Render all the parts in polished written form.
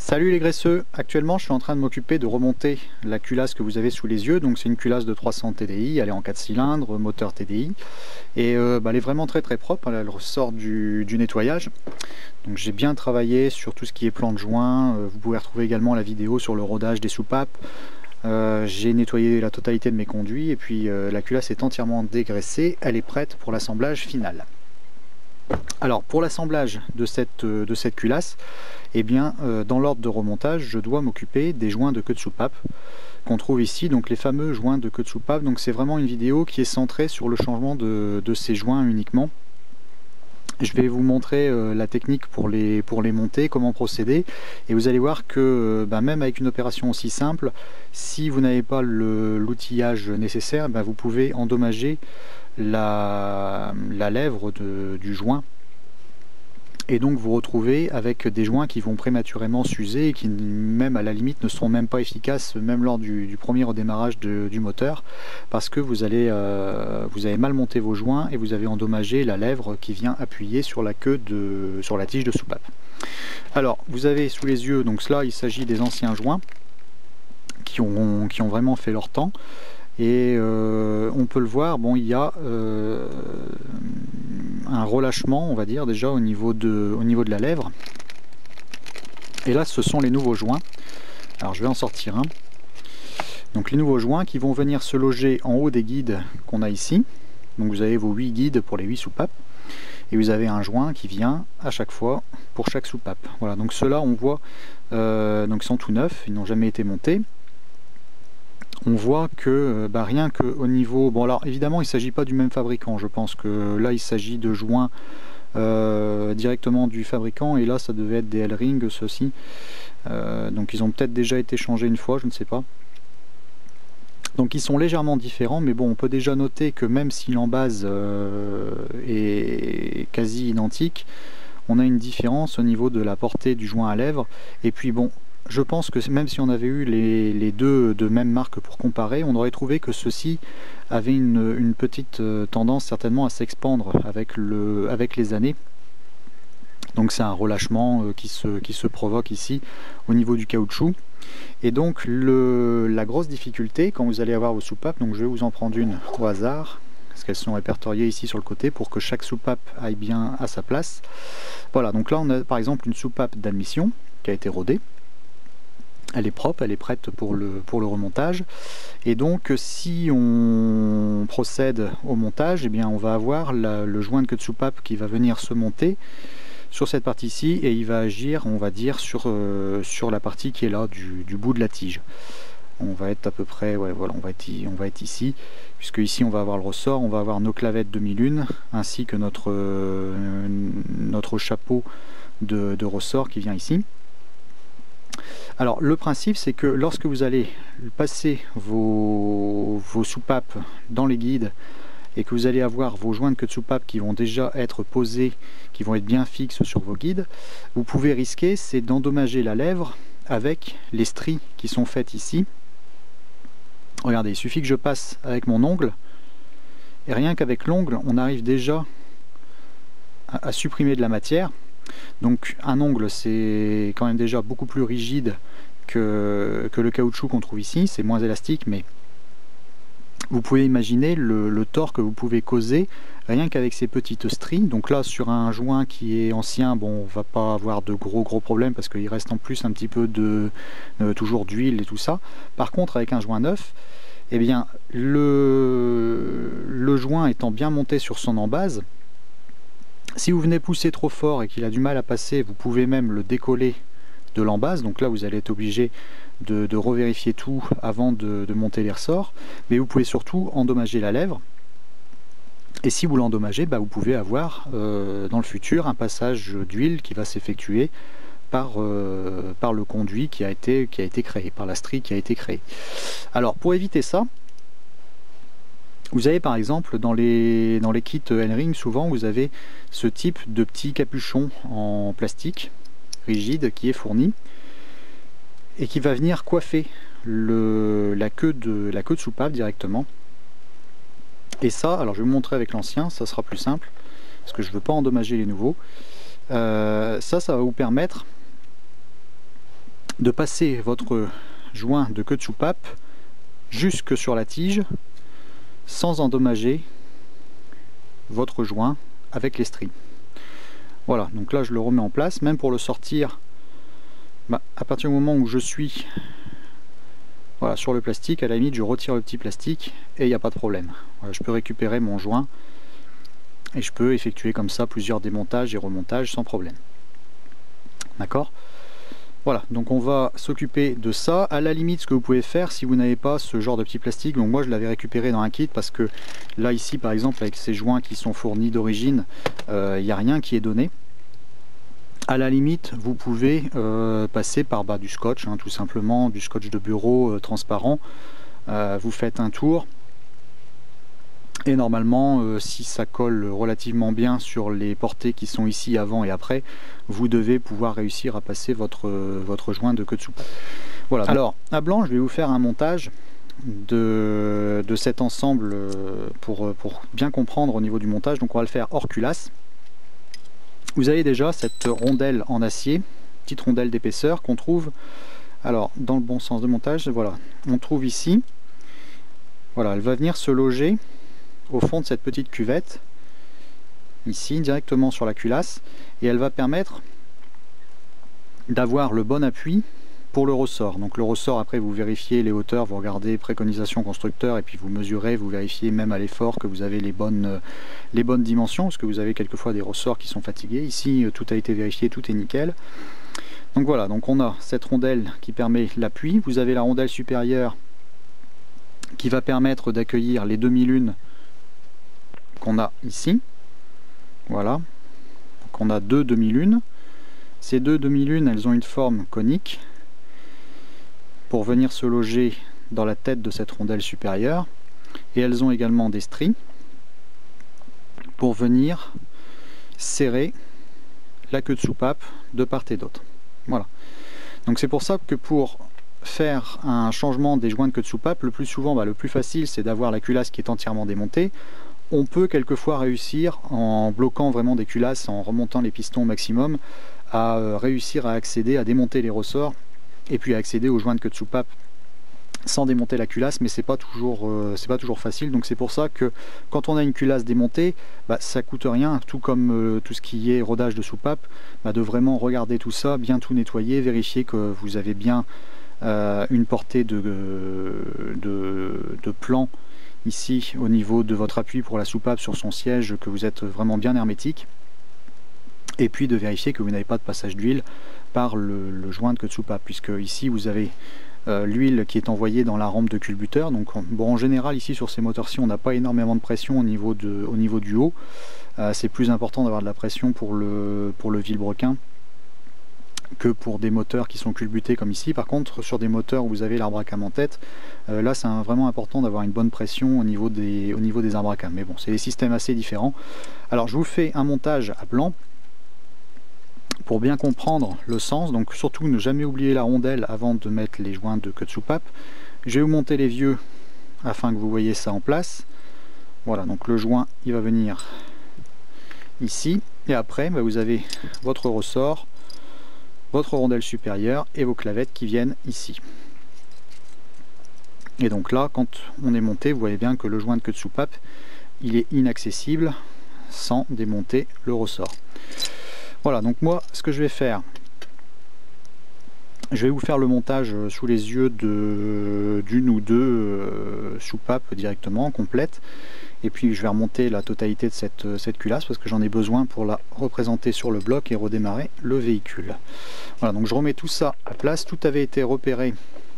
Salut les graisseux, actuellement je suis en train de m'occuper de remonter la culasse que vous avez sous les yeux. Donc c'est une culasse de 300 TDI, elle est en 4 cylindres, moteur TDI et elle est vraiment très propre, elle ressort du nettoyage. Donc j'ai bien travaillé sur tout ce qui est plan de joint, vous pouvez retrouver également la vidéo sur le rodage des soupapes. J'ai nettoyé la totalité de mes conduits et puis la culasse est entièrement dégraissée, elle est prête pour l'assemblage final. Alors pour l'assemblage de cette culasse, eh bien, dans l'ordre de remontage, je dois m'occuper des joints de queue de soupape qu'on trouve ici, donc les fameux joints de queue de soupape. Donc c'est vraiment une vidéo qui est centrée sur le changement de ces joints uniquement. Je vais vous montrer la technique pour les monter, comment procéder, et vous allez voir que même avec une opération aussi simple, si vous n'avez pas l'outillage nécessaire, vous pouvez endommager la lèvre du joint et donc vous retrouvez avec des joints qui vont prématurément s'user et qui même à la limite ne seront même pas efficaces même lors du premier redémarrage du moteur, parce que vous avez mal monté vos joints et vous avez endommagé la lèvre qui vient appuyer sur la queue sur la tige de soupape. Alors vous avez sous les yeux, donc cela il s'agit des anciens joints qui ont vraiment fait leur temps. Et on peut le voir, bon, il y a un relâchement, on va dire, déjà au niveau de la lèvre. Et là, ce sont les nouveaux joints. Alors, je vais en sortir un. Donc, les nouveaux joints qui vont venir se loger en haut des guides qu'on a ici. Donc, vous avez vos 8 guides pour les 8 soupapes. Et vous avez un joint qui vient à chaque fois pour chaque soupape. Voilà, donc ceux-là, on voit, donc ils sont tout neufs, ils n'ont jamais été montés. On voit que rien qu'au niveau... Bon alors évidemment il ne s'agit pas du même fabricant, je pense que là il s'agit de joints directement du fabricant, et là ça devait être des L-Ring ceux-ci. Donc ils ont peut-être déjà été changés une fois, je ne sais pas. Donc ils sont légèrement différents, mais bon, on peut déjà noter que même si l'embase est quasi identique, on a une différence au niveau de la portée du joint à lèvres. Et puis bon, je pense que même si on avait eu les deux de même marque pour comparer, on aurait trouvé que ceux-ci avaient une petite tendance certainement à s'expandre avec les années. Donc c'est un relâchement qui se provoque ici au niveau du caoutchouc. Et donc la grosse difficulté quand vous allez avoir vos soupapes, donc je vais vous en prendre une au hasard, parce qu'elles sont répertoriées ici sur le côté pour que chaque soupape aille bien à sa place. Voilà, donc là on a par exemple une soupape d'admission qui a été rodée. Elle est propre, elle est prête pour le remontage. Et donc si on procède au montage, eh bien on va avoir le joint de queue de soupape qui va venir se monter sur cette partie-ci, et il va agir, on va dire, sur la partie qui est là du bout de la tige. On va être à peu près, ouais, voilà, on va être ici, puisque ici on va avoir le ressort, on va avoir nos clavettes 2001 ainsi que notre chapeau de ressort qui vient ici. Alors le principe c'est que lorsque vous allez passer vos soupapes dans les guides et que vous allez avoir vos joints de queue de soupape qui vont déjà être posés, qui vont être bien fixes sur vos guides, vous pouvez risquer c'est d'endommager la lèvre avec les stries qui sont faites ici. Regardez, il suffit que je passe avec mon ongle, et rien qu'avec l'ongle on arrive déjà à supprimer de la matière. Donc un ongle c'est quand même déjà beaucoup plus rigide que le caoutchouc qu'on trouve ici, c'est moins élastique, mais vous pouvez imaginer le tort que vous pouvez causer rien qu'avec ces petites stries. Donc là sur un joint qui est ancien, bon, on va pas avoir de gros problèmes parce qu'il reste en plus un petit peu toujours d'huile et tout ça. Par contre avec un joint neuf, eh bien le joint étant bien monté sur son embase, si vous venez pousser trop fort et qu'il a du mal à passer, vous pouvez même le décoller de l'embase. Donc là vous allez être obligé de revérifier tout avant de monter les ressorts. Mais vous pouvez surtout endommager la lèvre. Et si vous l'endommagez, vous pouvez avoir dans le futur un passage d'huile qui va s'effectuer par le conduit qui a été créé, par la strie qui a été créée. Alors pour éviter ça, vous avez par exemple dans les kits L-Ring, souvent vous avez ce type de petit capuchon en plastique rigide qui est fourni et qui va venir coiffer la queue de soupape directement. Et ça, alors je vais vous montrer avec l'ancien, ça sera plus simple parce que je ne veux pas endommager les nouveaux. Ça va vous permettre de passer votre joint de queue de soupape jusque sur la tige sans endommager votre joint avec les stries. Voilà, donc là je le remets en place. Même pour le sortir, à partir du moment où je suis sur le plastique, à la limite je retire le petit plastique et il n'y a pas de problème. Voilà, je peux récupérer mon joint et je peux effectuer comme ça plusieurs démontages et remontages sans problème. D'accord? Voilà, donc on va s'occuper de ça. À la limite, ce que vous pouvez faire si vous n'avez pas ce genre de petit plastique, donc moi je l'avais récupéré dans un kit parce que là ici par exemple avec ces joints qui sont fournis d'origine, il n'y a rien qui est donné. À la limite, vous pouvez passer par du scotch, tout simplement, du scotch de bureau transparent. Vous faites un tour et normalement, si ça colle relativement bien sur les portées qui sont ici avant et après, vous devez pouvoir réussir à passer votre joint de queue de soupape. Voilà. Alors, à blanc, je vais vous faire un montage de cet ensemble pour bien comprendre au niveau du montage. Donc, on va le faire hors culasse. Vous avez déjà cette rondelle en acier, petite rondelle d'épaisseur qu'on trouve, alors dans le bon sens de montage, voilà, on trouve ici, voilà, elle va venir se loger au fond de cette petite cuvette, ici, directement sur la culasse, et elle va permettre d'avoir le bon appui pour le ressort. Donc le ressort, après vous vérifiez les hauteurs, vous regardez préconisation constructeur et puis vous mesurez, vous vérifiez même à l'effort que vous avez les bonnes dimensions, parce que vous avez quelquefois des ressorts qui sont fatigués. Ici tout a été vérifié, tout est nickel. Donc voilà, donc on a cette rondelle qui permet l'appui, vous avez la rondelle supérieure qui va permettre d'accueillir les demi-lunes qu'on a ici. Voilà, donc on a deux demi-lunes. Ces deux demi-lunes, elles ont une forme conique pour venir se loger dans la tête de cette rondelle supérieure, et elles ont également des stries pour venir serrer la queue de soupape de part et d'autre. Voilà, donc c'est pour ça que pour faire un changement des joints de queue de soupape, le plus souvent, le plus facile, c'est d'avoir la culasse qui est entièrement démontée. On peut quelquefois réussir, en bloquant vraiment des culasses, en remontant les pistons au maximum, à réussir à accéder, à démonter les ressorts et puis à accéder aux joints de queue de soupape sans démonter la culasse, mais c'est pas toujours facile. Donc c'est pour ça que quand on a une culasse démontée, ça coûte rien, tout comme tout ce qui est rodage de soupape, de vraiment regarder tout ça, bien tout nettoyer, vérifier que vous avez bien une portée de plan ici au niveau de votre appui pour la soupape sur son siège, que vous êtes vraiment bien hermétique, et puis de vérifier que vous n'avez pas de passage d'huile par le joint de queue de soupape, puisque ici vous avez l'huile qui est envoyée dans la rampe de culbuteur. Donc bon, en général ici sur ces moteurs-ci on n'a pas énormément de pression au niveau du haut. C'est plus important d'avoir de la pression pour le vilebrequin que pour des moteurs qui sont culbutés comme ici. Par contre, sur des moteurs où vous avez l'arbre à cam en tête, là c'est vraiment important d'avoir une bonne pression au niveau des arbres à cam. Mais bon, c'est des systèmes assez différents. Alors je vous fais un montage à blanc pour bien comprendre le sens. Donc surtout ne jamais oublier la rondelle avant de mettre les joints de queue de soupape. Je vais vous monter les vieux afin que vous voyez ça en place. Voilà, donc le joint il va venir ici, et après vous avez votre ressort, votre rondelle supérieure et vos clavettes qui viennent ici. Et donc là, quand on est monté, vous voyez bien que le joint de queue de soupape il est inaccessible sans démonter le ressort. Voilà, donc moi ce que je vais faire, je vais vous faire le montage sous les yeux d'une ou deux soupapes directement complètes, et puis je vais remonter la totalité de cette culasse parce que j'en ai besoin pour la représenter sur le bloc et redémarrer le véhicule. Voilà, donc je remets tout ça à place, tout avait été repéré,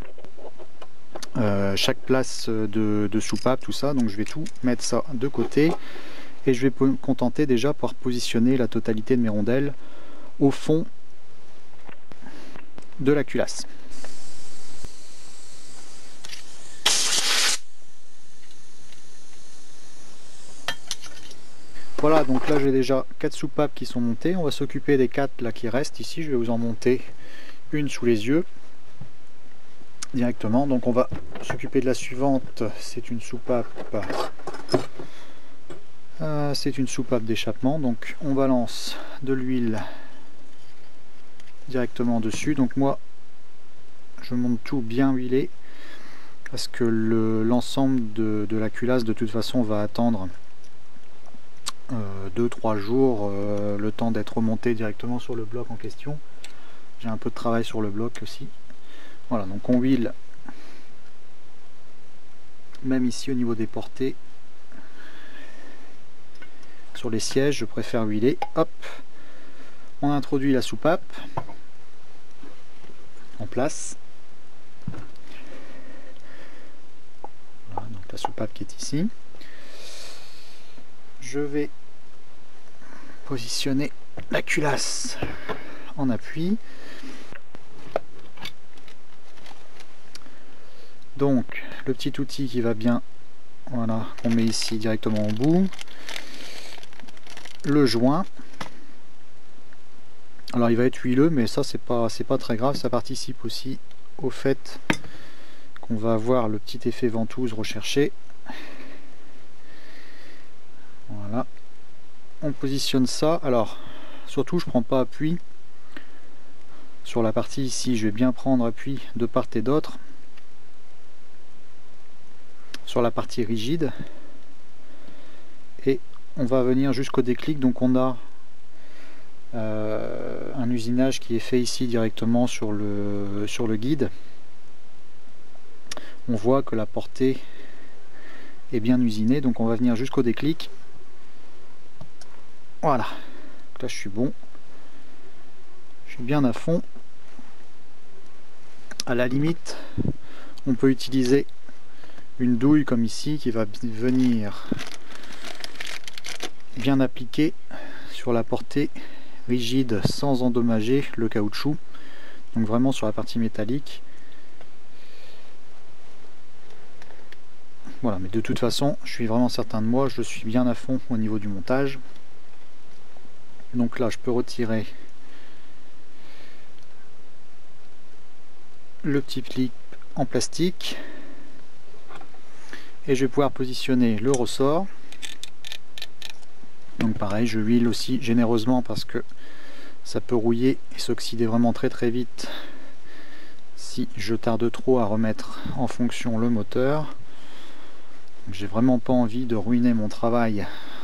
chaque place de soupape, tout ça, donc je vais tout mettre ça de côté et je vais me contenter déjà par positionner la totalité de mes rondelles au fond de la culasse. Voilà, donc là j'ai déjà 4 soupapes qui sont montées. On va s'occuper des 4 là qui restent ici. Je vais vous en monter une sous les yeux directement. Donc on va s'occuper de la suivante. C'est une soupape d'échappement. Donc on balance de l'huile directement dessus. Donc moi je monte tout bien huilé parce que l'ensemble de la culasse de toute façon va attendre 2-3 jours le temps d'être remonté directement sur le bloc en question. J'ai un peu de travail sur le bloc aussi. Voilà, donc on huile même ici au niveau des portées. Sur les sièges, je préfère huiler. Hop, on introduit la soupape en place. Voilà, donc la soupape qui est ici. Je vais positionner la culasse en appui. Donc le petit outil qui va bien, voilà, qu'on met ici directement au bout. Le joint. Alors il va être huileux, mais ça c'est pas très grave, ça participe aussi au fait qu'on va avoir le petit effet ventouse recherché. Voilà. On positionne ça. Alors surtout je prends pas appui sur la partie ici, je vais bien prendre appui de part et d'autre sur la partie rigide et on va venir jusqu'au déclic. Donc on a un usinage qui est fait ici directement sur le guide. On voit que la portée est bien usinée, donc on va venir jusqu'au déclic. Voilà, là je suis bon, je suis bien à fond. À la limite on peut utiliser une douille comme ici qui va venir bien appliquer sur la portée rigide sans endommager le caoutchouc, donc vraiment sur la partie métallique. Voilà, mais de toute façon je suis vraiment certain de moi, je suis bien à fond au niveau du montage. Donc là je peux retirer le petit clip en plastique et je vais pouvoir positionner le ressort. Donc pareil, je huile aussi généreusement parce que ça peut rouiller et s'oxyder vraiment très vite si je tarde trop à remettre en fonction le moteur. J'ai vraiment pas envie de ruiner mon travail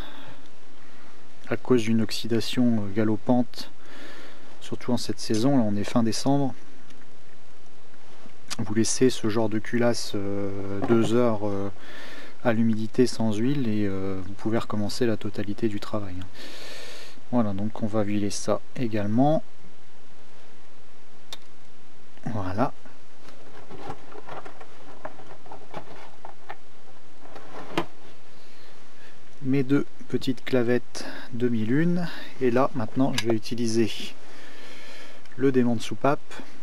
à cause d'une oxydation galopante, surtout en cette saison. Là on est fin décembre. Vous laissez ce genre de culasse 2 heures à l'humidité sans huile et vous pouvez recommencer la totalité du travail. Voilà, donc on va huiler ça également. Voilà. Mes deux petites clavettes de 1001 et là maintenant je vais utiliser le démon de soupape.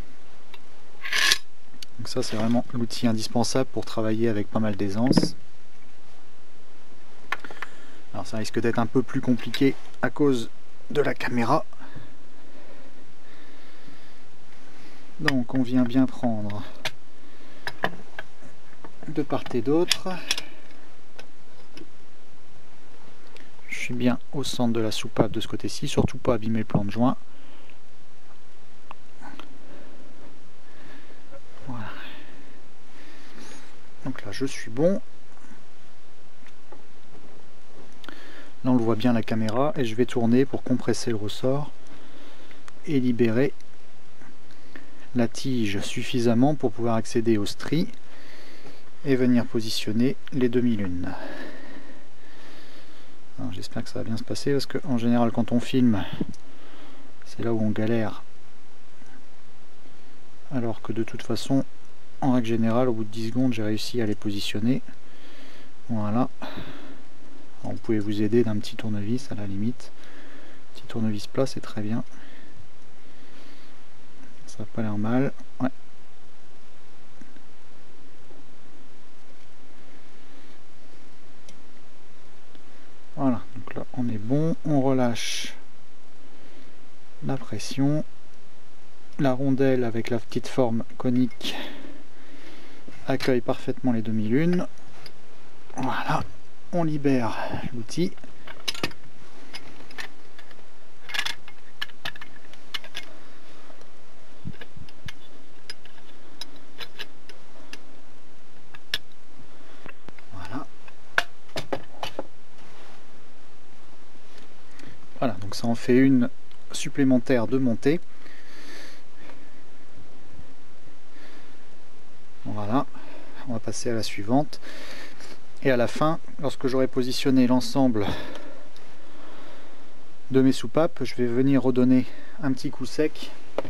Donc ça c'est vraiment l'outil indispensable pour travailler avec pas mal d'aisance. Alors ça risque d'être un peu plus compliqué à cause de la caméra. Donc on vient bien prendre de part et d'autre. Je suis bien au centre de la soupape de ce côté-ci, surtout pas abîmer le plan de joint. Voilà. Donc là je suis bon. Là on le voit bien la caméra et je vais tourner pour compresser le ressort et libérer la tige suffisamment pour pouvoir accéder au stri et venir positionner les 2001. J'espère que ça va bien se passer parce que en général quand on filme c'est là où on galère, alors que de toute façon en règle générale au bout de 10 secondes j'ai réussi à les positionner. Voilà. Alors, vous pouvez vous aider d'un petit tournevis à la limite. Petit tournevis plat c'est très bien. Ça n'a pas l'air mal. Ouais. Voilà, donc là on est bon, on relâche la pression. La rondelle avec la petite forme conique accueille parfaitement les 2001. Voilà, on libère l'outil. Voilà, donc ça en fait une supplémentaire de montée. Voilà, on va passer à la suivante. Et à la fin, lorsque j'aurai positionné l'ensemble de mes soupapes, je vais venir redonner un petit coup sec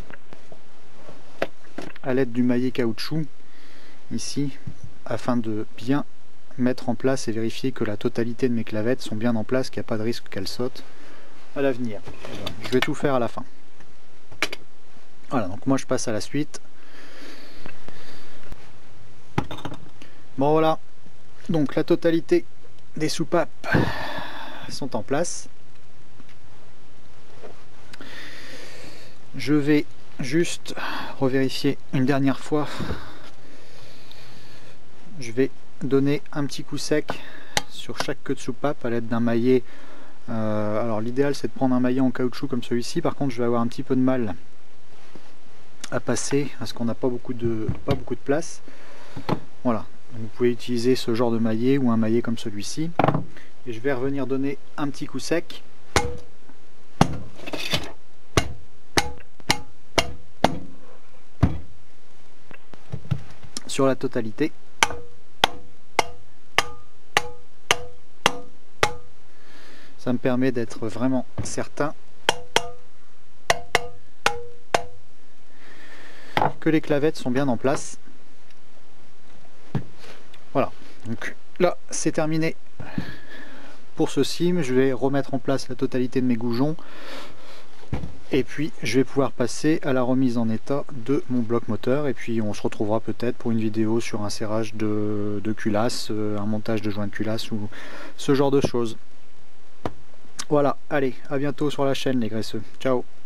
à l'aide du maillet caoutchouc ici, afin de bien mettre en place et vérifier que la totalité de mes clavettes sont bien en place, qu'il n'y a pas de risque qu'elles sautent à l'avenir. Je vais tout faire à la fin. Voilà, donc moi je passe à la suite. Bon voilà, donc la totalité des soupapes sont en place. Je vais juste revérifier une dernière fois. Je vais donner un petit coup sec sur chaque queue de soupape à l'aide d'un maillet. Alors l'idéal c'est de prendre un maillet en caoutchouc comme celui-ci. Par contre je vais avoir un petit peu de mal à passer parce qu'on n'a pas beaucoup de place. Voilà, vous pouvez utiliser ce genre de maillet ou un maillet comme celui-ci. Et je vais revenir donner un petit coup sec. Sur la totalité. Ça me permet d'être vraiment certain que les clavettes sont bien en place. Voilà, donc là c'est terminé pour ceci, mais je vais remettre en place la totalité de mes goujons et puis je vais pouvoir passer à la remise en état de mon bloc moteur, et puis on se retrouvera peut-être pour une vidéo sur un serrage de culasse, un montage de joint de culasse ou ce genre de choses. Voilà, allez, à bientôt sur la chaîne les graisseux. Ciao.